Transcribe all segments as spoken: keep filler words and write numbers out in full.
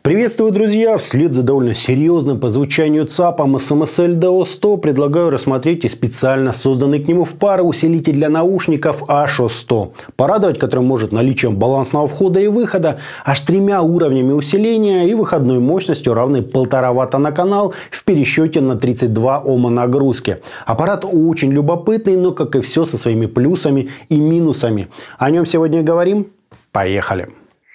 Приветствую, друзья! Вслед за довольно серьезным по звучанию ЦАПом эс эм эс эль ди о сто предлагаю рассмотреть и специально созданный к нему в пару усилитель для наушников аш о сто, порадовать который может наличием балансного входа и выхода, аж тремя уровнями усиления и выходной мощностью, равной полтора ватта на канал в пересчете на тридцать два ома нагрузки. Аппарат очень любопытный, но, как и все, со своими плюсами и минусами. О нем сегодня и говорим. Поехали!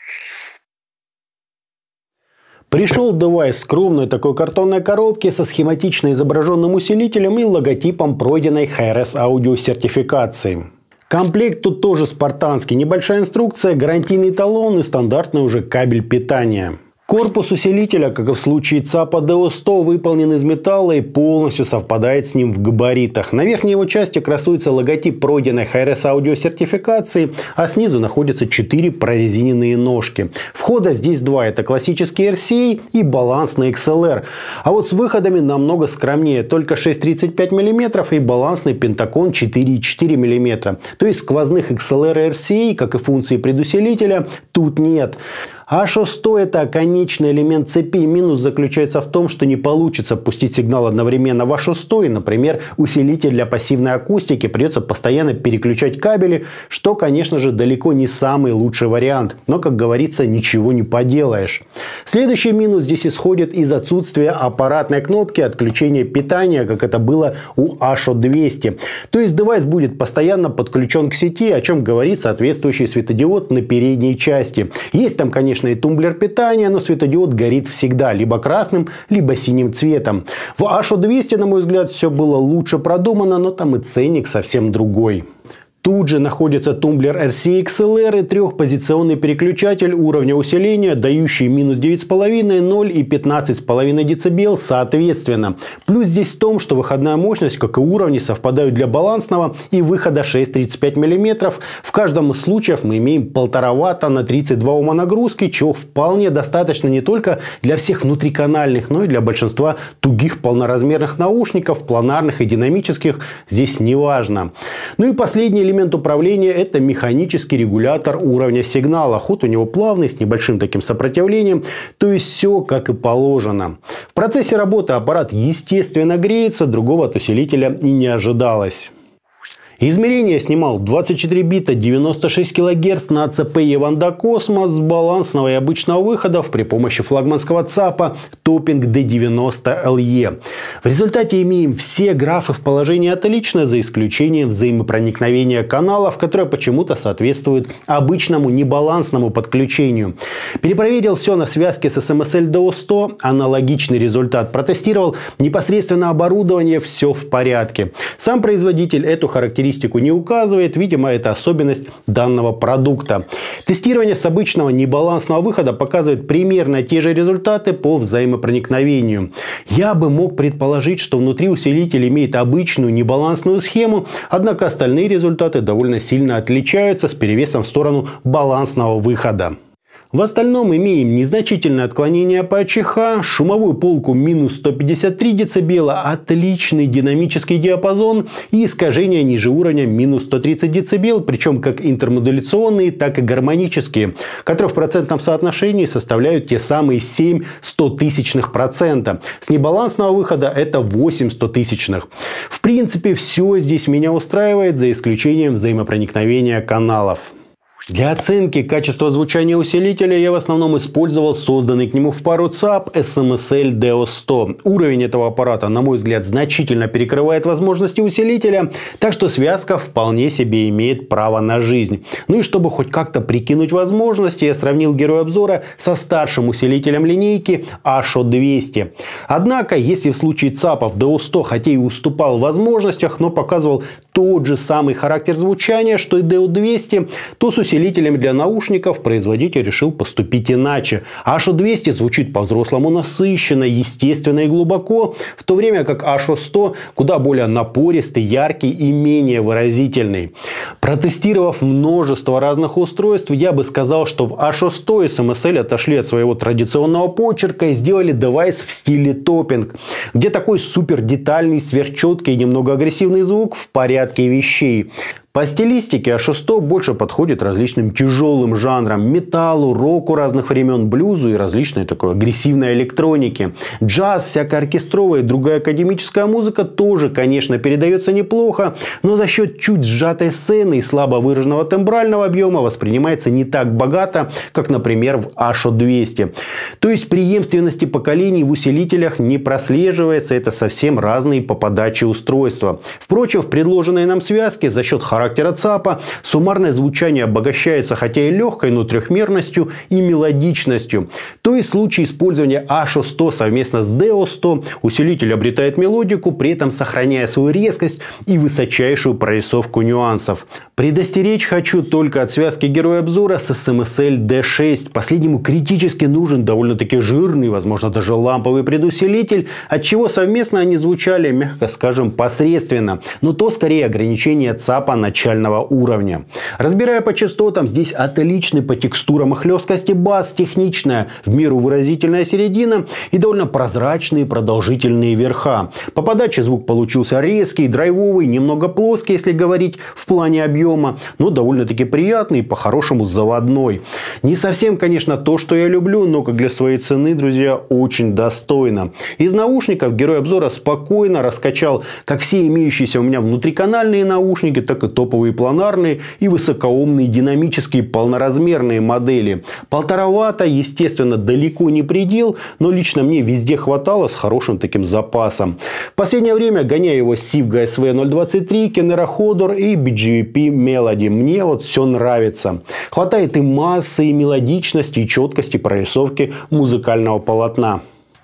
Пришел девайс в скромной такой картонной коробке со схематично изображенным усилителем и логотипом пройденной Hi-Res аудио сертификации. Комплект тут тоже спартанский. Небольшая инструкция, гарантийный талон и стандартный уже кабель питания. Корпус усилителя, как и в случае ЦАПа ди о сто, выполнен из металла и полностью совпадает с ним в габаритах. На верхней его части красуется логотип пройденной Hi-Res аудио сертификации, а снизу находятся четыре прорезиненные ножки. Входа здесь два. Это классический эр си эй и балансный икс эл эр. А вот с выходами намного скромнее. Только шесть целых тридцать пять миллиметров и балансный Pentacon четыре целых четыре десятых миллиметра. То есть сквозных икс эл эр и эр си эй, как и функции предусилителя, тут нет. аш о сто – это конечный элемент цепи. Минус заключается в том, что не получится пустить сигнал одновременно в аш о сто. И, например, усилитель для пассивной акустики придется постоянно переключать кабели, что, конечно же, далеко не самый лучший вариант. Но, как говорится, ничего не поделаешь. Следующий минус здесь исходит из отсутствия аппаратной кнопки отключения питания, как это было у аш о двести. То есть девайс будет постоянно подключен к сети, о чем говорит соответствующий светодиод на передней части. Есть там, конечно, и тумблер питания, но светодиод горит всегда либо красным, либо синим цветом. В аш о двести, на мой взгляд, все было лучше продумано, но там и ценник совсем другой. Тут же находится тумблер эр си эй икс эл эр и трехпозиционный переключатель уровня усиления, дающий минус девять целых пять десятых, ноль и пятнадцать целых пять десятых дБ соответственно. Плюс здесь в том, что выходная мощность, как и уровни, совпадают для балансного и выхода шесть целых тридцать пять десятых миллиметра. В каждом из случаев мы имеем полтора ватта на тридцать два ома нагрузки, чего вполне достаточно не только для всех внутриканальных, но и для большинства тугих полноразмерных наушников, планарных и динамических, здесь неважно. Ну и последний элемент управления – это механический регулятор уровня сигнала. Ход у него плавный, с небольшим таким сопротивлением. То есть все как и положено. В процессе работы аппарат естественно греется, другого от усилителя и не ожидалось. Измерение снимал двадцать четыре бита, девяносто шесть килогерц на ЦП Evanda Cosmos с балансного и обычного выходов при помощи флагманского ЦАПа Topping ди девяносто эл и. В результате имеем все графы в положении отлично, за исключением взаимопроникновения каналов, которое почему-то соответствует обычному небалансному подключению. Перепроверил все на связке с эс эм эс эль ди о сто, аналогичный результат. Протестировал непосредственно оборудование, все в порядке. Сам производитель эту характеристику не указывает, видимо, это особенность данного продукта. Тестирование с обычного небалансного выхода показывает примерно те же результаты по взаимопроникновению. Я бы мог предположить, что внутри усилитель имеет обычную небалансную схему, однако остальные результаты довольно сильно отличаются с перевесом в сторону балансного выхода. В остальном имеем незначительное отклонение по АЧХ, шумовую полку минус сто пятьдесят три децибела, отличный динамический диапазон и искажения ниже уровня минус сто тридцать децибел, причем как интермодуляционные, так и гармонические, которые в процентном соотношении составляют те самые семь стотысячных процента. С небалансного выхода это восемь стотысячных. В принципе, все здесь меня устраивает, за исключением взаимопроникновения каналов. Для оценки качества звучания усилителя я в основном использовал созданный к нему в пару ЦАП эс эм эс эль ди о сто. Уровень этого аппарата, на мой взгляд, значительно перекрывает возможности усилителя, так что связка вполне себе имеет право на жизнь. Ну и чтобы хоть как-то прикинуть возможности, я сравнил героя обзора со старшим усилителем линейки аш о двести. Однако, если в случае ЦАПов ди о сто, хотя и уступал в возможностях, но показывал тот же самый характер звучания, что и ди о двести, то с усилителем для наушников производитель решил поступить иначе. аш о двести звучит по-взрослому насыщенно, естественно и глубоко, в то время как аш о сто куда более напористый, яркий и менее выразительный. Протестировав множество разных устройств, я бы сказал, что в аш о сто эс эм эс эль отошли от своего традиционного почерка и сделали девайс в стиле топпинг, где такой супер детальный, сверхчеткий и немного агрессивный звук в порядке вещей. По стилистике а шесть больше подходит различным тяжелым жанрам, металлу, року разных времен, блюзу и различной такой агрессивной электроники. Джаз, всякая оркестровая и другая академическая музыка тоже, конечно, передается неплохо, но за счет чуть сжатой сцены и слабо выраженного тембрального объема воспринимается не так богато, как, например, в Ашо двести. То есть преемственности поколений в усилителях не прослеживается, это совсем разные по подаче устройства. Впрочем, в предложенной нам связке за счет характера ЦАПа суммарное звучание обогащается хотя и легкой, но трехмерностью и мелодичностью. То есть в случае использования Ашо сто совместно с Део сто усилитель обретает мелодику, при этом сохраняя свою резкость и высочайшую прорисовку нюансов. Предостеречь хочу только от связки героя обзора с эс эм эс эль ди шесть. Последнему критически нужен довольно-таки жирный, возможно даже ламповый предусилитель, отчего совместно они звучали, мягко скажем, посредственно. Но то скорее ограничение ЦАПа начального уровня. Разбирая по частотам, здесь отличный по текстурам и хлесткости бас, техничная, в меру выразительная середина и довольно прозрачные продолжительные верха. По подаче звук получился резкий, драйвовый, немного плоский, если говорить в плане объема, но довольно-таки приятный и по-хорошему заводной. Не совсем, конечно, то, что я люблю, но как для своей цены, друзья, очень достойно. Из наушников герой обзора спокойно раскачал как все имеющиеся у меня внутриканальные наушники, так и топовые планарные и высокоумные динамические полноразмерные модели. Полтора ватта, естественно, далеко не предел, но лично мне везде хватало с хорошим таким запасом. В последнее время гоняю его Sivga эс ви ноль двадцать три, Kenera Hodor и би джи ви пи Melody. Мне вот все нравится. Хватает и массы, и мелодичности, и четкости прорисовки музыкального полотна.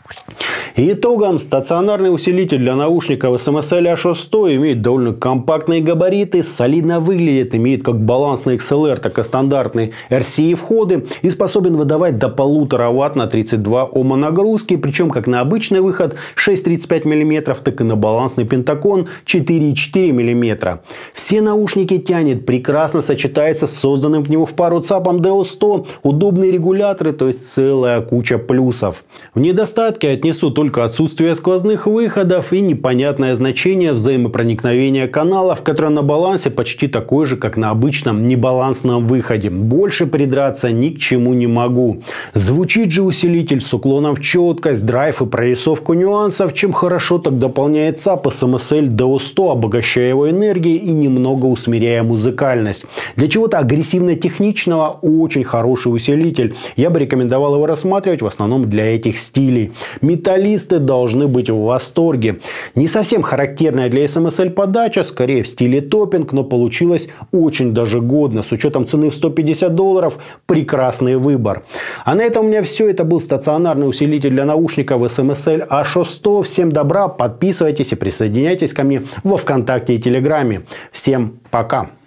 Итогом, стационарный усилитель для наушников эс эм эс эль а шесть имеет довольно компактные габариты, солидно выглядит, имеет как балансный икс эл ар, так и стандартные эр си и входы и способен выдавать до полутора ватт на тридцать два ома нагрузки, причем как на обычный выход шесть целых тридцать пять сотых миллиметра, так и на балансный пентакон четыре целых четыре десятых миллиметра. Все наушники тянет, прекрасно сочетается с созданным к нему в пару ЦАПом Део сто, удобные регуляторы, то есть целая куча плюсов. В недостатки отнесу только отсутствие сквозных выходов и непонятное значение взаимопроникновения каналов, которое на балансе почти такое же, как на обычном небалансном выходе. Больше придраться ни к чему не могу. Звучит же усилитель с уклоном в четкость, драйв и прорисовку нюансов, чем хорошо так дополняет ЦАП эс эм эс эль Део сто, обогащая его энергией и немного усмиряя музыкальность. Для чего-то агрессивно-техничного очень хороший усилитель. Я бы рекомендовал его рассматривать в основном для этих стилей. Металлисты должны быть в восторге. Не совсем характерная для эс эм эс эль подача, скорее в стиле топпинг, но получилось очень даже годно. С учетом цены в сто пятьдесят долларов прекрасный выбор. А на этом у меня все. Это был стационарный усилитель для наушников эс эм эс эль а шесть сто. Всем добра, подписывайтесь и присоединяйтесь ко мне во ВКонтакте и Телеграме. Всем пока!